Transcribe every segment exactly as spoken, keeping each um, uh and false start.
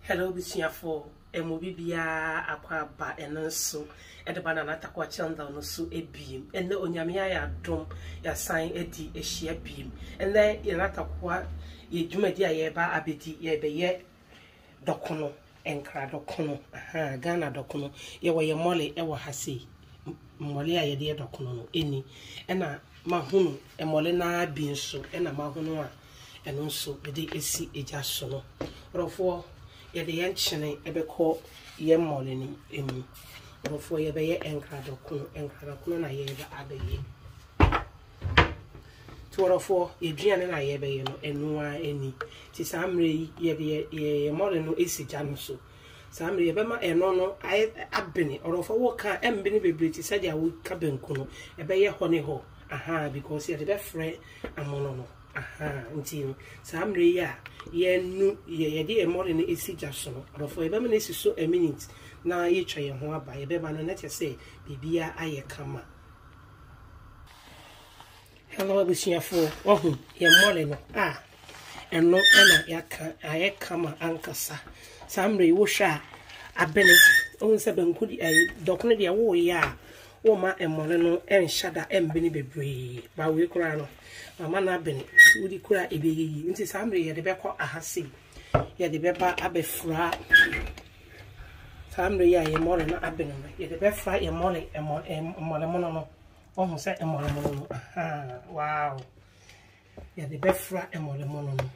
Hello, Bissia for a movie bia aqua ba and so at the banana Takowah channel no so a beam and the onyamia drum ya sign a d a sheer beam and then in Takowah ye jumedia ye ba abeti ye be ye Dokono Nkran Dokono aha Ghana Dokono ye wa ye mole e wa hase mole a ye de Dokono no eni ena mahunu e mole na bi nso ena mahunu a eno nso be de esi eja so no rofo ye de yenchene ebeko ye mole ni emu rofo ye be ye Nkran Dokono Nkran Dokono na ye ba abeye Tworofo eduane na ye be ye no enu a eni ti samre ye de ye mole no esija no so samre ye be ma eno no abene orofo wo ka embene bebre ti sadia wo ka benku no e be ye ho ne ho aha because ye de be frɛ amono no aha nti samre ya ye nu ye ye de mole no esija so no orofo ye be ma na esiso a minute na ye twa ye ho aba ye be ba no na te se bibia aye kama. Hello, Bissia for oh, ye mole no ah and no ena yaka aye kama ankasa samre wo hwa abene on se benkudi ay Dokono de wo ya wo ma emole no enhyada embene bebre ba we kura no mama na abene wudi kura ebeyi nti samre ye de bekọ ahase ye de beba abefra samre ya ye mole no abene no ye de befra ye mole emole mo no oh say emole mo no aha wow ya de befra emole mo no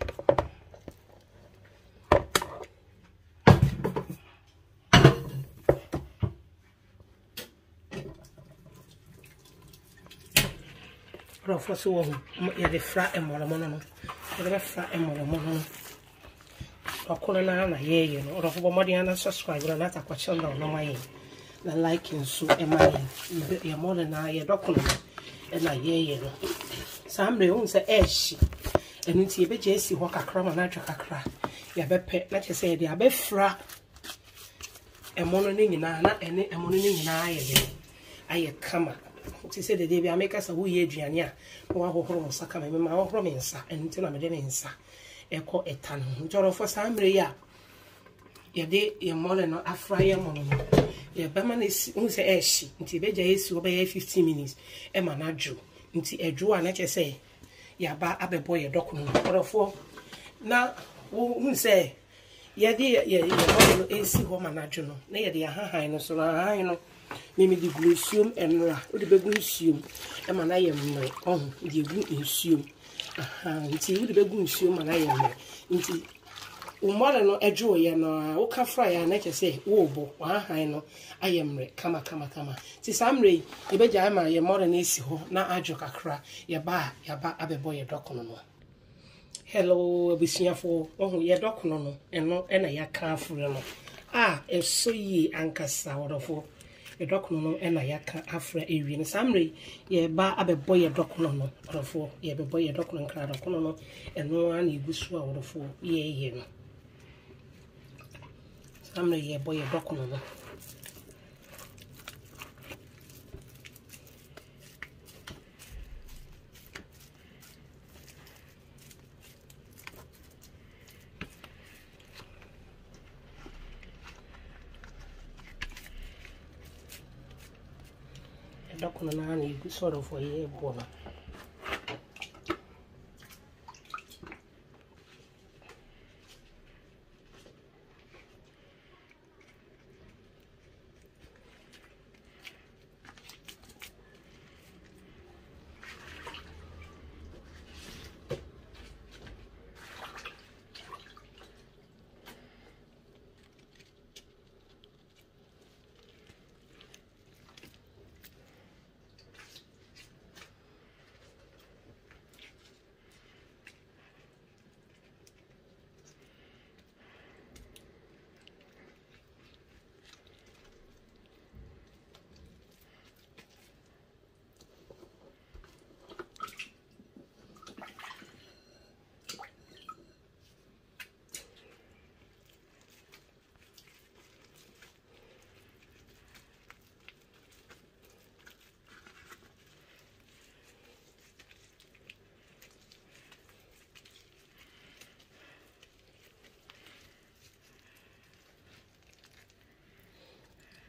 Rofo so wo ya de fra emole mo no ya de befra emole mo no Dokono na na ye ye no rofo bo modi na subscribe na Takowah channel no ma ye na like nso e ma ye ye mole na ye Dokono e na ye ye no samre un se eshi enu ti ebe je esi ho kakra ma na atwa kakra ya bepe na che se de abefra emono ni nyina na ene emono ni nyina aye de aye kama ti se de de bi ameka sa wo ye aduane a wo ahohoro mo saka me ma ahohoro me nsa enu ti na me de me nsa eko etano njorofo samre ya ye de ye mole no afra ye mono no ye be ma na esi un se eshi nti be je esi wo be fifteen minutes e ma na dwo nti edwo a na che se ya ba abebo ye Dokono orofo na wo un se ye de ye ye no esi ho ma na dwo no na ye de ahahan no so na ahahan no mimi di glucium enra wo de begu nsuom e ma na ye mre oh de gu nsuom aha nti wo de begu nsuom ma na ye mre nti umore no edwo ye no wo ka fra ya na che se wo bo ahahan no ayemre kama kama kama ti samre ye beja ma ye more na esi ho na adwo kakra ye ba ya ba abebo ye Dokono no hello Bissia for oh ye Dokono no eno ena ya ka afre no ah eso yi ankasa wodofo ye Dokono no ena ya ka afre ewie no samre ye ba abebo ye Dokono no wodofo ye bebo ye Dokono Nkran Dokono no eno ana igusu a wodofo ye ye no samre ye boy ye Dokono no Dokono na ana igusu wodofo ye bona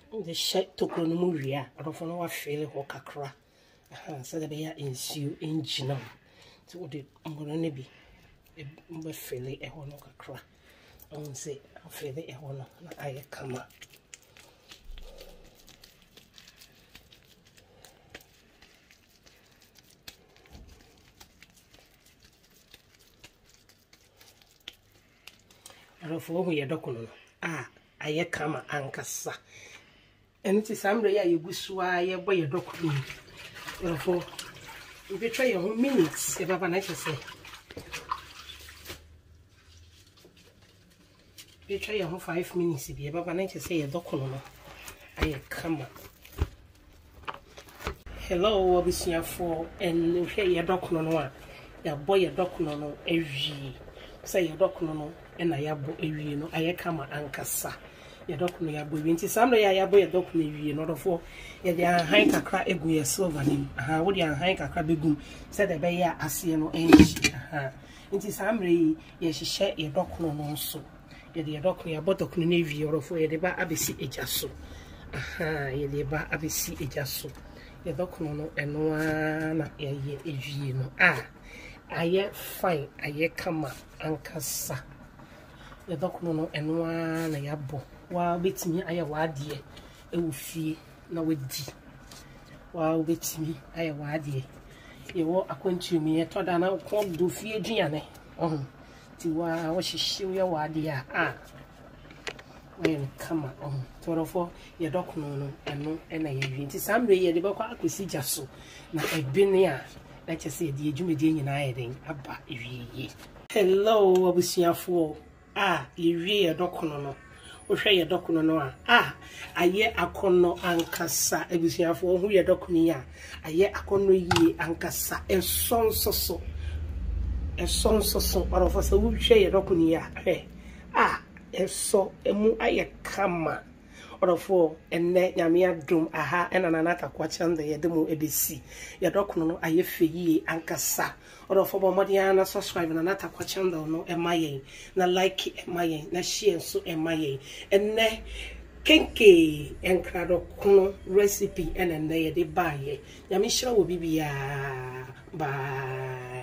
the shit Dokono movie, or of no feel or kakra. So the bear ensue in Gino. So what did I'm gonna be a fairly a honor kakra. I won't say I'll feel it a honor. I come up. For who you Dokono. Ah, I come ankasa. And it is some day you wish why you buy a Dokono. Therefore, if you try your own minutes, if I have to say, if you try your own five minutes, if you have to say a Dokono, I come. Hello, I'll be seeing for and hear your Dokono. Your boy a Dokono every say your Dokono. And I have a no, I come ankasa. Your Dokono ya boy, into some day I have a Dokono, not for a hank a crack a silver name. How would you hank a crabby said a bear as you know, age. Into some day, yes, she share your Dokono also. Your Dokono, your bottle navy or for a bar abisi a jasso. Aha, ye bar abisi a jasso. Your Dokono and one a year, no. Ah, I yet fine, I yet come ankasa. The Dokono and one a yabo. While with me, I have a dear. It will fee no with D. While with me, I have a dear. You walk acquaint to me, I thought I now can't do fear Gianne. Oh, to what she show your idea. Ah, when come on, therefore, your Dokono and no, and I have some day the Boko could see just so. Now I've been here. Let's just say the Jimmy Dean and I think about ye. Hello, I was here for. Ah, you rear Dokono no. O share your Dokono no. Ah, I ye akono ankasa. Ebusia for who your Dokono ya. I ye akono ye ankasa. And son so so. And son so so. But of us who share your Dokono ya. Hey. Ah, and so emu aye kama. Or for and net yamia drum aha and ananata kwachan the yedemu ebisi. Your Dokono no aye fe ankasa. Or for Modiana subscribe and another question no M I A na like M I A na share so M I A and ne Kenkey Nkran recipe and then they buy. Yamisha will be bye.